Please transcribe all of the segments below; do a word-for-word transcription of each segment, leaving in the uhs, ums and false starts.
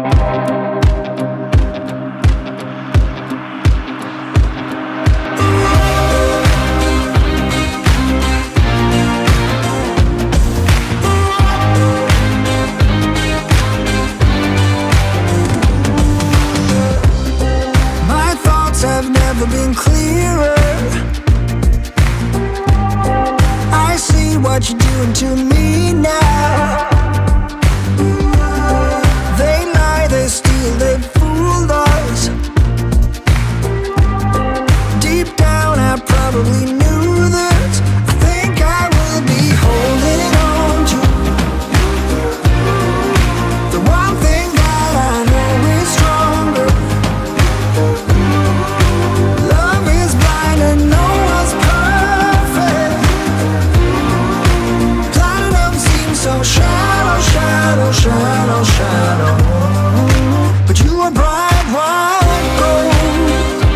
Have never been clearer. I see what you're doing to me now. They lie, they steal, they fooled us. Deep down I probably knew this. I think I will be holding on to the one thing that I know is stronger. Shadow, shadow, shadow, shadow. But you are bright white gold.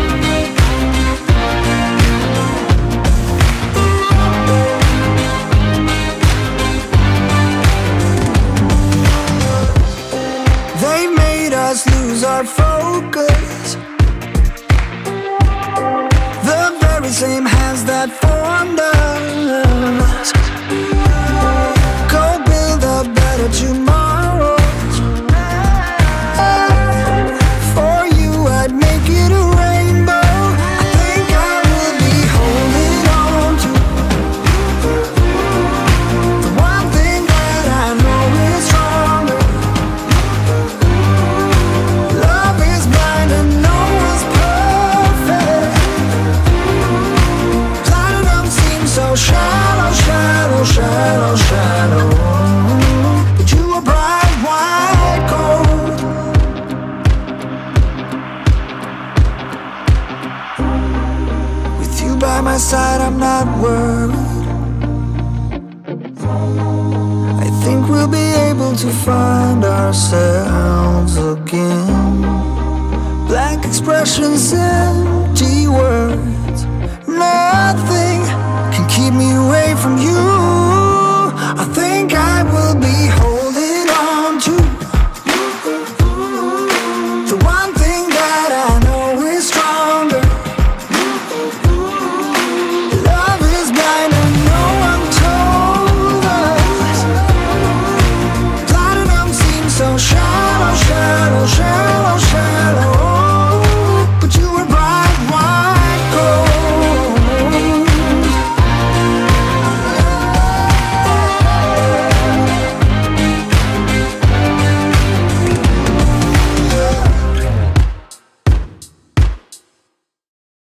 They made us lose our focus. The very same hands that formed us. Tomorrow, for you I'd make it a rainbow. I think I will be holding on to the one thing that I know is stronger. Love is blind and no one's perfect. Platinum seems so shallow, shallow, shallow, shallow. By my side, I'm not worried. I think we'll be able to find ourselves again. Blank expressions, empty words. Nothing can keep me away from you.